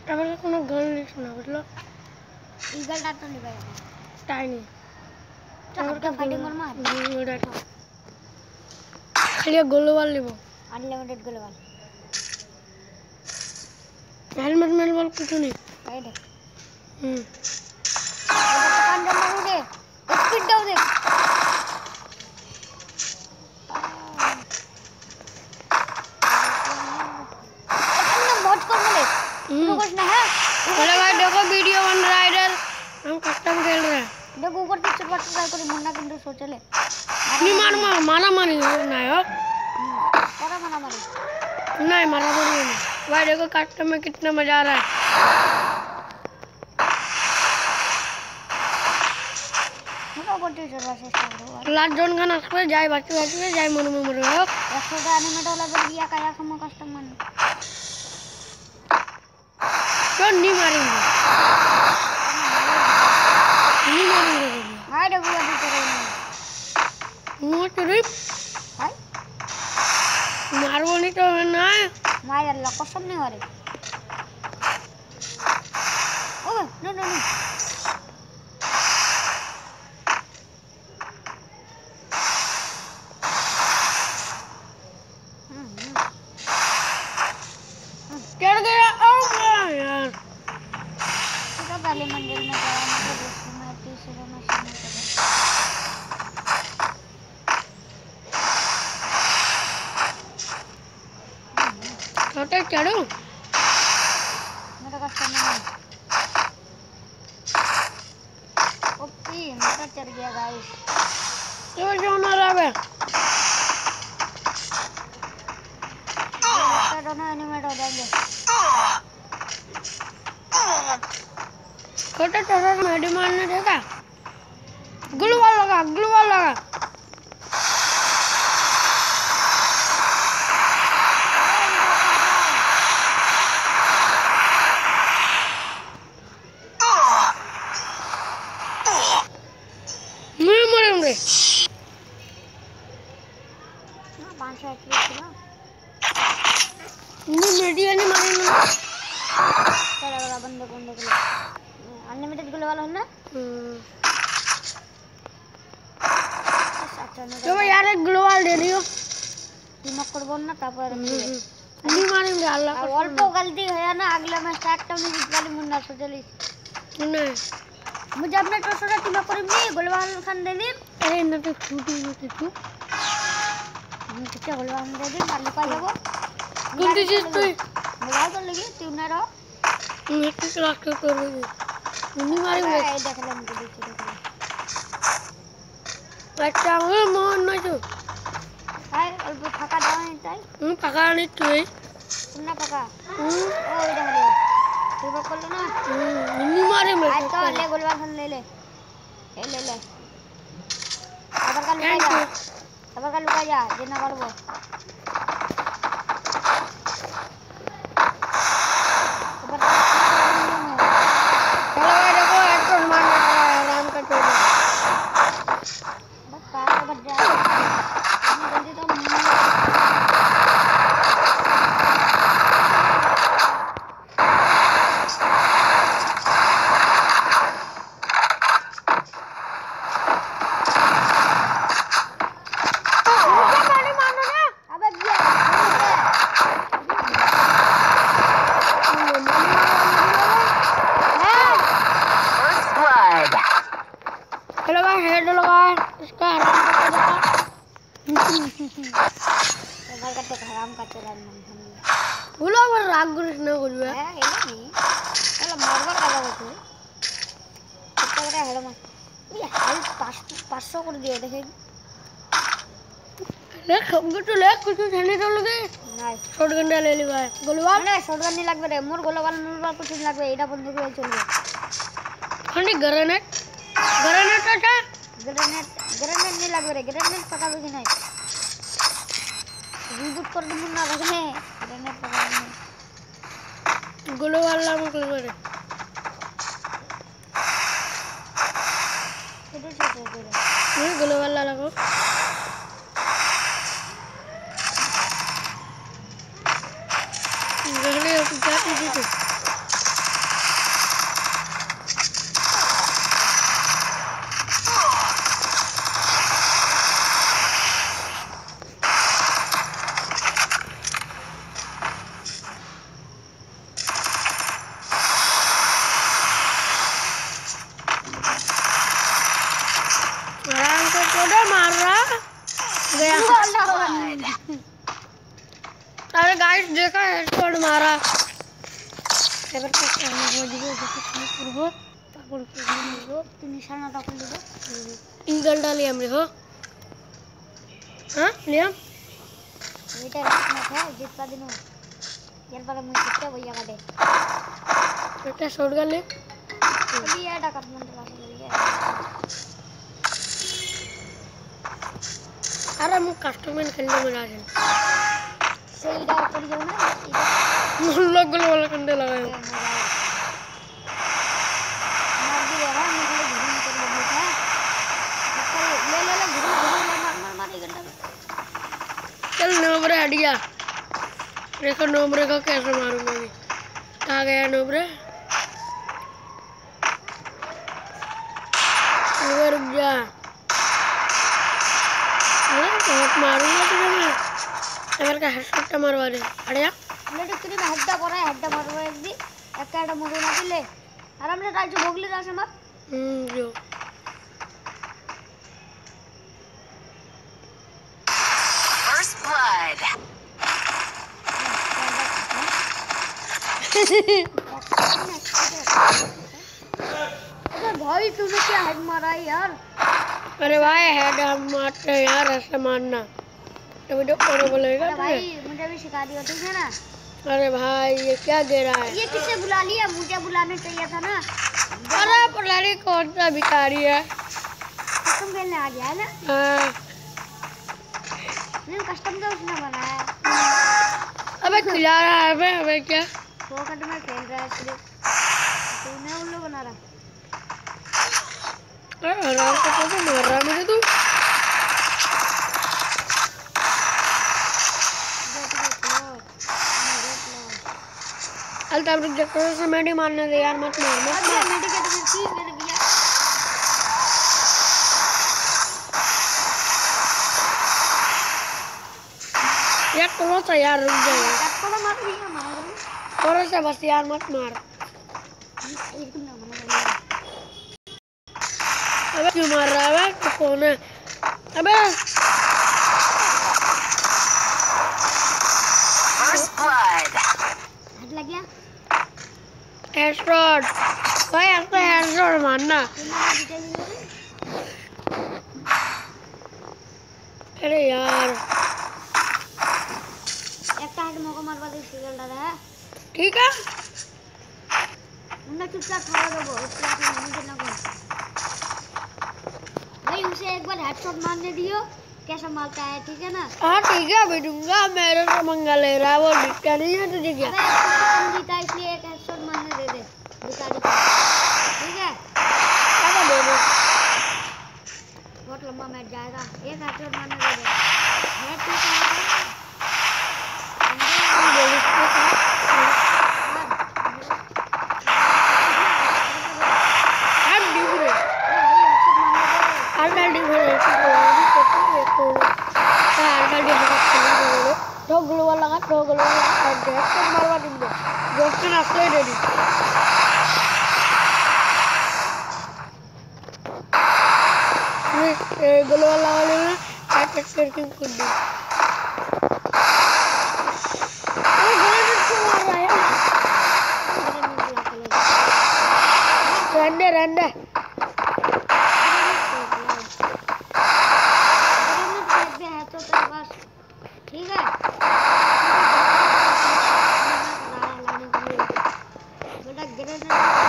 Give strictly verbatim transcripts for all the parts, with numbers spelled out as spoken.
এবার কোনো গান লিখ না বুঝলো ইগলটা তো নিবে টাইনি চারটা ফাইটিং কর মার ওটা খালি গ্লোবাল নিব আনলিমিটেড গ্লোবাল হেলমেট মেলবল কিছু নেই এই দেখ হুম কান্ডা মারু দে স্পিড দাও দে चलो भाई देखो वीडियो बन रहा है इधर हम कस्टम खेल रहे हैं देखो ऊपर से चढ़ ट्राई करी मुन्ना किंतु सोचले नहीं मार मार मारा मारी नहीं हो करा मारा मारी नहीं मारा मारी नहीं भाई देखो कस्टम में कितना मजा आ रहा है मुन्ना कोटी चढ़वा से लास्ट जोन का नाच पे जाए बाकी बाकी में जाए मनु में मरो একশো টা এনিমেট वाला कर दिया काया सम कस्टम मन तो नहीं मारेंगे नहीं मारेंगे हाय देखो अभी करे वो ट्रिप हाय मारबो नहीं तो ना माय अल्लाह कसम नहीं हो रही ओए नो नो नो चढ़ गया ओ यार तो पहले मंजिल में गया मुझे दूसरी में तीसरे मशीन में चला छोटे चढ़ो मेरा कस्टम नहीं ओपी मेरा चढ़ गया गाइस तो जो ना रहा दोनों एनिमेट हो जाएंगे छोटे छोटे मेडी मारने देगा ग्लूवाल लगा ग्लूवाल लगा मैं मरेंगे ना पाँच सौ एक्सप्रेस ना नहीं मेडी नहीं मारेंगे चला वाला बंदे को बंदे को अनलिमिटेड ग्लोबल है ना तो यार एक ग्लोवाल दे दियो दिमाग कर बोल ना तापर नहीं मारेंगे अल्लाह और अल्प गलती है ना अगला मैच स्टार्ट करने की वाली मुन्ना सोचली नहीं मुझे अपने टोसरा टीम पर भी ग्लोबल खान दे दी अरे ना तो छूटी होती तू हम कितना ग्लोबल दे दी मार पा जाओ कौन सी चीज तो मोबाइल तो लगी तू ना रहो मैं किस रास्ते कर रही हूं नहीं मारेंगे ए देख ले मुझे देख देख अच्छा मैं मोहन ना जो हाय अल्प फका जाए ताई हूं पका नहीं तू सुनना पका हूं ओ देख ले तू पकड़ लो ना नहीं मारे मैं आज तो ले गोलवाल खान ले ले ए ले ले अबर का लुका जा अबर का लुका जा जितना करबो अबर चलो भाई देखो हेडफोन मारने वाला है राम का चोरी बस पार बच जा जल्दी तो हेड लगा इसका घर करते हराम करते रहन बोलो पर राग गुरु न बोलवे है ये नहीं चलो मारवा का जाओ तू कितना करे हेड में ये हाल पाँच सौ कर दिए देखे ले खब तो ले कुछ ठंडे तो लगे नहीं शॉटगन ले ली भाई गोलवाल नहीं शॉटगन नहीं लगबे रे मोर गोलवाल मोर कुछ नहीं लगबे एटा बंदूक ले चलबे खंडी ग्रेनेड ग्रेनेड अच्छा ग्रेनेड ग्रेनेड नहीं लगबे रे ग्रेनेड पका भी नहीं रिबूट कर दूं ना रखने ग्रेनेड पका नहीं गोलवाल ला मुक ले रे किधर से दे रे नहीं गोलवाल ला लगो गहने क्या चीज है এবার কষ্ট আমি বলে দিব যত শুরু করব তখন করব তুই নিশানা তখন দিব ইগল ডালি আমরা हो हाँ लिया এটা রাখনা था जितना दिन यार पर मुझे कितना भैया का दे बेटा शॉट कर ले अभी ये डाका मन तो लास्ट हो गया अरे मु कस्टमर खेलने में आ गए सही डाल कर जाओ ना मुल्ला गोल वाला कंडे लगाए मार दिया है मुझे घूम कर बंद था ले ले ले घूम घूम मार मार मार एक घंटा चल नोबरे हट गया देखो नोबरे को कैसे मारूंगा मैं कहाँ गया नोबरे रुक जा बहुत मारूंगा तुझे मैं अगर का हेडशॉट मारवा दे हट जा लेट तुरी में हड्डा पड़ा है हड्डा मारवा एक दी एक काटा मुझे ना दिले आराम से राजू भोगले रासे मत हम्म जो First blood. अरे भाई तूने क्या हेड मारा है यार अरे भाई हेड हम मारते हैं यार ऐसे मारना तो वीडियो कौन बोलेगा अरे तुझे भाई मुझे भी सिखा दिया ठीक है ना अरे भाई ये क्या दे रहा है ये किससे बुला लिया मुझे बुलाना चाहिए था ना अरे पुरानी कौन सा भिखारी है कस्टम खेलने आ गया है ना हाँ नहीं कस्टम तो उसने बनाया है अबे खिला रहा है अबे अबे क्या फोकट में खेल रहा है सिर्फ तूने उल्लू बना रहा अरे आराम से तो मार रहा है मुझे तू अल्ताफ रुक जा थोड़ा सा मेडी मारने दे यार मत मार मत अरे मेडिकेट में थी मेरे भैया यार थोड़ा सा यार रुक जा यार थोड़ा मार दिया मार थोड़ा सा बस यार मत मार एक ना मार अबे क्यों मार रहा है तो कौन है अबे First blood. हेड लग गया हेडशॉट भाई ऐसे हेडशॉट मारना अरे यार एक हेड मौका मारवा दे सिगल डाला है ठीक है उन्हें चुपचाप खड़ा रहो उसके बाद नहीं करना कोई भाई उसे एक बार हेडशॉट मारने दियो कैसा मारता है ठीक है ना हाँ ठीक है अभी दूंगा मेरे से मंगा ले रहा है वो दिखता नहीं है तुझे क्या अबे कम जीता इसलिए एक हेडशॉट मारने दे दे भिखारी को ठीक है क्या दे दो बहुत लंबा मैच जाएगा एक हेडशॉट मारने दे दे हेड ठीक है रंडे रंडे ठीक है बेटा ग्रेनेड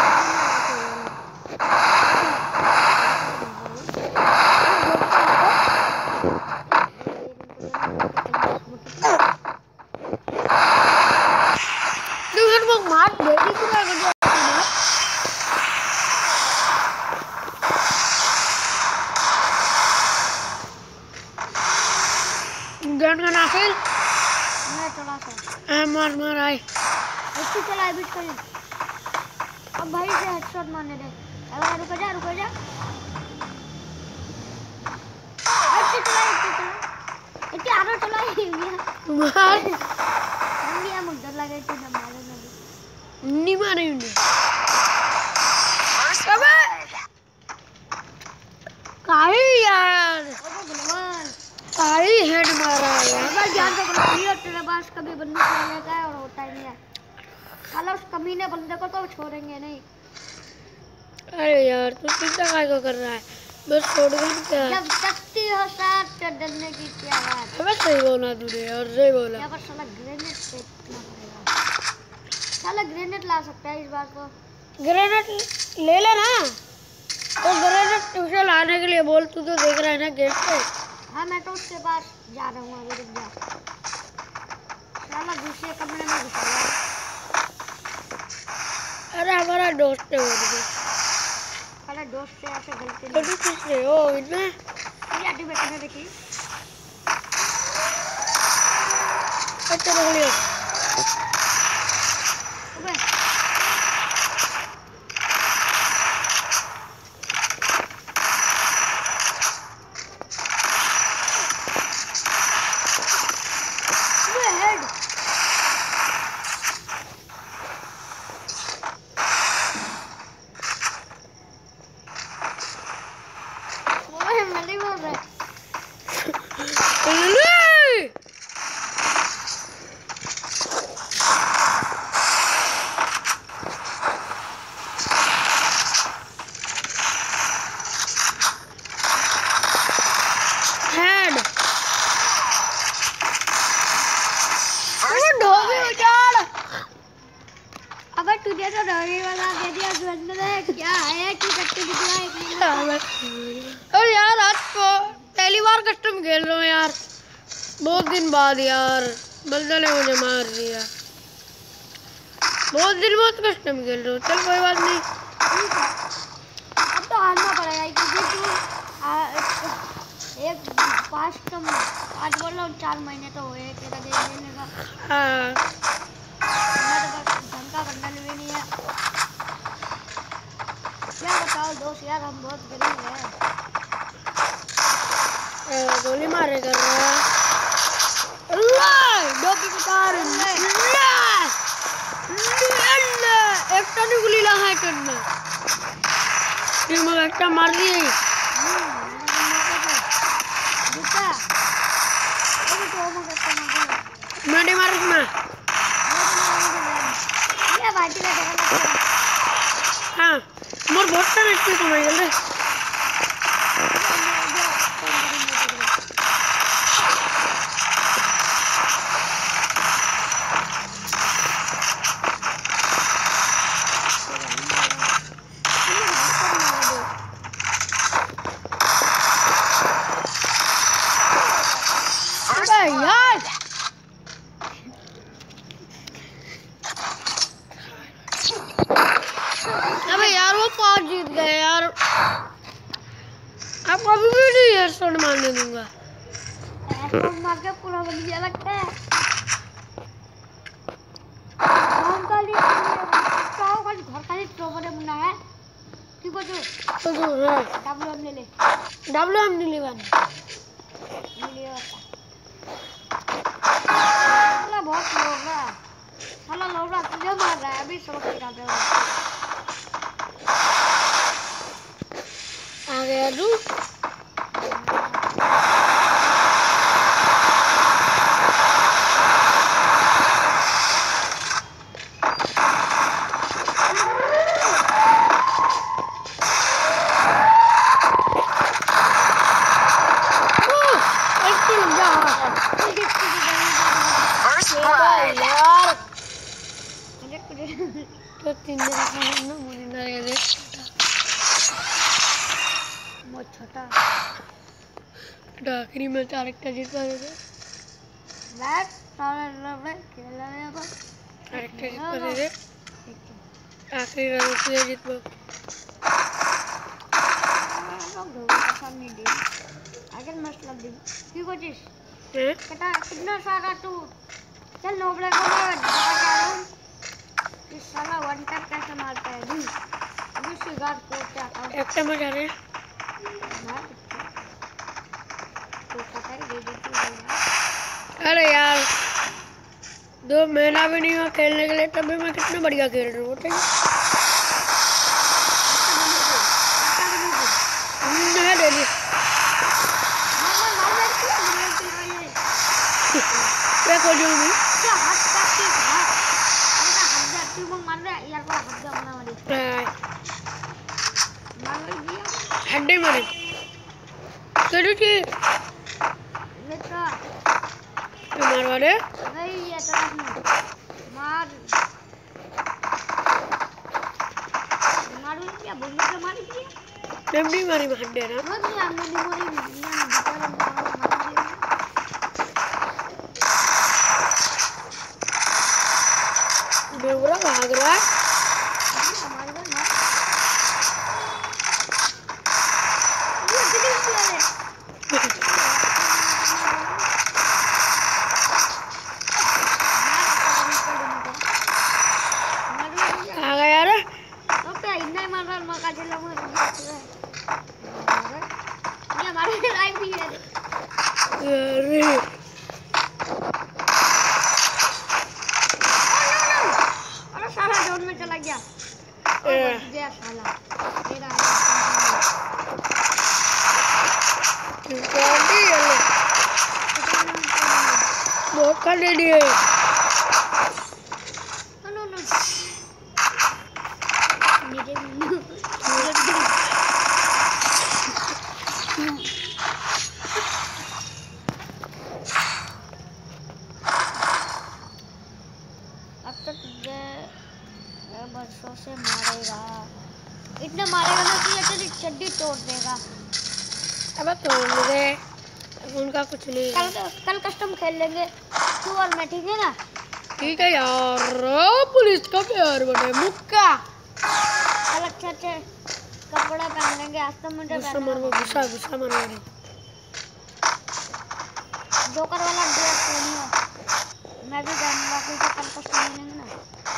मार बेटी को गन का नाफिल मैं चला सा ए मार मार आई अच्छी चला बीट कर अब भाई से हेडशॉट मारने दे अगर रुक जा रुक जा अच्छी चला अच्छी चला इतनी आरो चला ही भैया मार भैया मुझे लगे कि ना मारे ना नहीं मारे उन्हें First blood. काहे यार ओ भगवान काहे हेड मारा यार बस ध्यान से करो ये तेरे पास कभी बंदूक ले लेता है और होता ही नहीं है साला उस कमीने बंदे को तो छोड़ेंगे नहीं। अरे यार तू चिंता काय को कर रहा है, बस छोड़ दे क्या। जब सकती हो साथ तो डरने की क्या बात। अबे सही बोला तूने यार, सही बोला। यहाँ पर साला ग्रेनेड फेंकना पड़ेगा। साला ग्रेनेड ला सकता है इस बार को। ग्रेनेड ले ले ना, तो ग्रेनेड तुझे लाने के लिए बोल, तू तो देख रहा है ना गेट पे। हाँ मैं तो उसके पास जा रहा हूँ अभी, रुक जा। साला दूसरे कमरे में घुसा हुआ है। अरे हमारा दोस्त है वो भी। साला दोस्त से ऐसे गलती तो नहीं। तू किसने ओ इनमें ये आटी बैठने देखी। अच्छा रख लियो। अबे अबे हेड। ओए मेरी बोल रहा है। ले हेड First ढोबी blood. उजाड़। अबे तुझे तो डरी वाला दे दिया बंदे ने। क्या है कि कट्टी दिखला एक मिनट। अरे यार आज को पहली बार कस्टम खेल रहा हूँ यार, बहुत दिन बाद यार। बंदे ने मुझे मार दिया, बहुत दिन बाद कस्टम खेल रहा हूँ। चल कोई बात नहीं। ठीक है अब तो हारना पड़ेगा क्योंकि तू आ, एक पाँच तो आज बोल रहा हूँ चार महीने तो हुए तेरा गेम लेने का। हाँ मैं तो बस ढंग का बंडल भी नहीं है। क्या बताओ दोस्त यार, हम बहुत गरीब हैं। ए, गोली मारे कर रहा है। अल्लाह डोपी उतार ले ले ले एक टन गोली लगा है करना। फिर मैं एक टन मार दिए। जूता अबे तो वो करता ना। मैं नहीं मार ना। ये बाटी का जगह लगता है। हाँ मोर बहुत टन इसमें कमाई कर रहे। First अबे blood. यार अबे यार वो पाँच जीत गए यार। आप कभी भी नहीं हेडशॉट मारने दूंगा। ऐसा मार के पूरा बन गया लगता है। काम का लिए काम का घर का ही टोबरे मुन्ना है। ठीक हो जो तो जो हाँ डब्ल्यू एम ले ले। डब्ल्यू एम नहीं लेवान। मिलिए बता। साला बहुत लोग है। साला लोग रहा तुझे मार रहा है अभी सबक सिखाते हो। आ गया तू। First blood. यार मुझे कुछ तो तीन दिन का ना मुझे ना ये बहुत छोटा आखिरी में चार एक जीतवा दे दे। बैट सारे लड़े खेल रहे हैं बस। चार एक जीतवा दे दे। आखिरी राउंड से जीतवा। लोग धोखे का सामने दी अगर मतलब दी की कोशिश हैं? बेटा कितना सारा तू चल नोबले को मैं बता के आ रहा हूँ। इस साला वन टैप कैसे मारता है दी अभी सिगार कोट के आता हूँ। एक टाइम जा रहे हैं। मार तो पता ही दे देती है। अरे यार दो महीना भी नहीं हुआ खेलने के लिए, तभी मैं कितना बढ़िया खेल रहा हूँ। बताइए नहीं दे दी क्या खोजूँ मैं? क्या हाथ काट के हाथ उनका हाथ जाती यार को हट गया मना वाली मार दिया हड्डी मारे करो कि बेटा मार वाले नहीं ये तरफ में मार मार दिया बंदूक से मार दिया नमनी मारी हड्डी ना मत नहीं हमने मेमोरी में दिया ना बेचारा मार दिया बेवरा भाग रहा है हमारे घर ना ये कितनी प्लेयर है आ गया यार ओके इतना ही मार रहा मका चला मुझे ये हमारे लाइव भी है अरे अरे साला जोन में चला गया और बच गया साला मेरा गाड़ी है बहुत कर दे दिए नो नो नीचे अब तक तुझे बरसों से मारेगा इतने मारेगा ना कि ये तेरी चड्डी तोड़ देगा अब तोड़ दे उनका कुछ नहीं कल कल कस्टम खेल लेंगे तू और मैं ठीक है ना ठीक है यार पुलिस का प्यार बने मुक्का कल अच्छे अच्छे कपड़े पहन लेंगे आज तो मुझे गुस्सा मारो गुस्सा गुस्सा मारो जोकर वाला ड्रेस पहनियो मैं भी पहनूंगा क्योंकि कल कस्टम मिलेंगे ना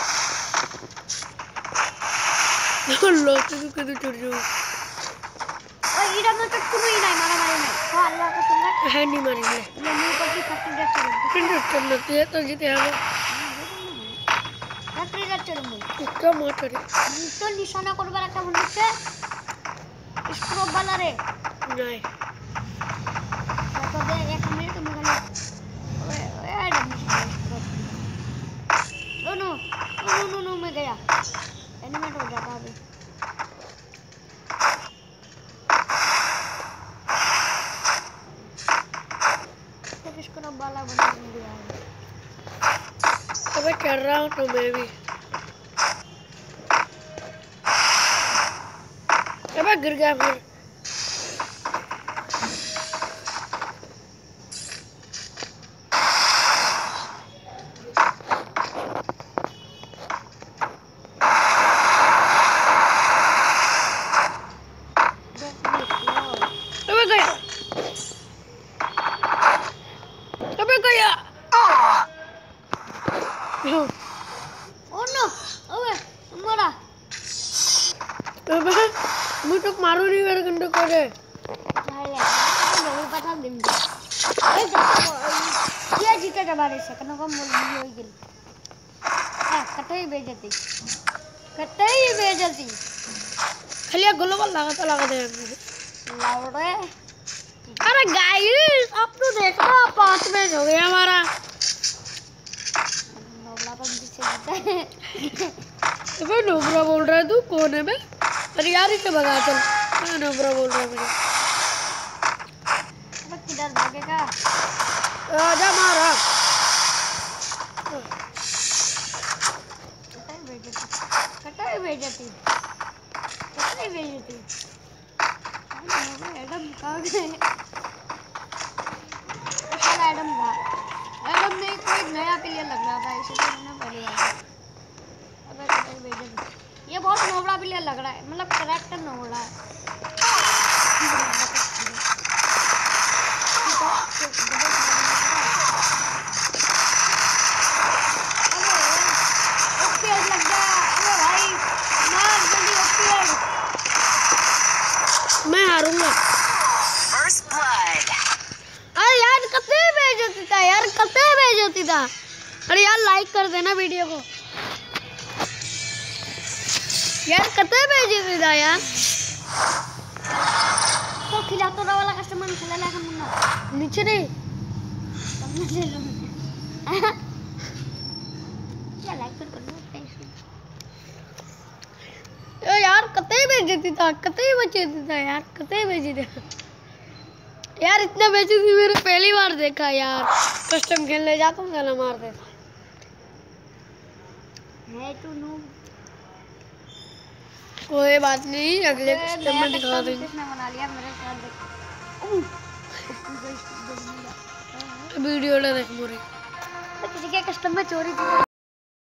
लो तू कदे चढ़ जाओ ओए इधर में तो तू ही नहीं मारा मारी नहीं तो अल्लाह का सुन है नहीं मारेंगे ये मुंह पर की फटी ड्रेस चढ़ूंगी फिर चलती है तो जीते हम फटी ड्रेस चढ़ूंगी इसका मत करे तो निशाना करवा रखा बंदूक से स्ट्रोब वाला रे नहीं तो दे एक मिनट में गले ओए ओए no no no no no मैं गया एनिमेट हो जाता अभी तो किसको ना बाला बना दिया है अबे चढ़ रहा हूँ तो मैं भी अबे गिर गया फिर अबे गया अबे गया ओ नो ओए मरा अबे मुझे तो मारो नहीं मेरे गंडे को रे चले नहीं पता दिन ए देखो ये जीते जबारे से कनो को मोल नहीं होई गेल हां कतई बेइज्जती कतई बेइज्जती खाली ग्लोबल लगाता लगाते हैं लाउडे अरे गाइस आप तो देखो पांच मैच हो गया हमारा नोबला पर पीछे जीता है अबे नोबरा बोल रहा है तू कौन है बे अरे यार इसे भगा चल मैं नोबरा बोल रहा है मुझे अब किधर भागेगा आजा मारा कतई बेइज्जती कतई बेइज्जती कतई बेइज्जती एडम कहाँ गए साला एडम था एडम में कोई नया प्लेयर लग रहा था इसलिए मैंने पहली बार अबे कतई बेइज्जती ये बहुत नोबड़ा प्लेयर लग रहा है मतलब कैरेक्टर नोबड़ा है ओपीएस लग गया अबे भाई मार जल्दी ओपीएस मैं हारूंगा First blood. अरे यार कते बेइज्जती था यार कते बेइज्जती था अरे यार लाइक कर देना वीडियो को यार कते बेइज्जती था यार तो खिला तो वाला कस्टमर खेला लगा मुन्ना नीचे नहीं तुमने ले लो क्या लाइक कर कर दो टेंशन बेचती था, कतई बेचती था यार, कतई बेचती था यार, इतना बेचती थी मैंने पहली बार देखा यार। कस्टम खेलने जाता हूँ साला मार देता है तू नूब। कोई बात नहीं, अगले अबे, कस्टम नया में दिखा कस्टम देंगे। किसने बना लिया मेरे साथ देख। वीडियो देख मोरे। किसी के कस्टम में चोरी थी।